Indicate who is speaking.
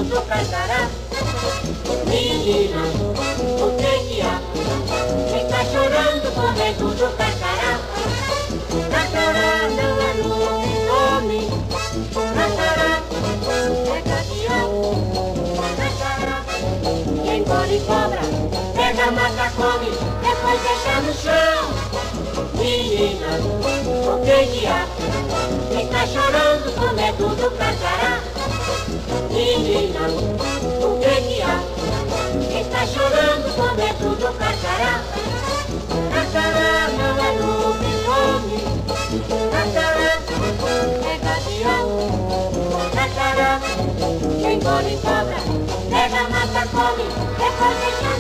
Speaker 1: tudo carcará. Menina, o que há? Quem tá chorando com medo do carcará? Carcará não é lobisomem, carcará é gavião. Carcará engole cobra, pega, mata, come, depois deixa no chão. Menina, o que há? Quem tá chorando com medo do carcará? Menina, o que há? Quem tá chorando com medo do carcará? Carcará não é lobisomem, carcará é gavião. Carcará engole cobra, pega, mata, come, depois deixa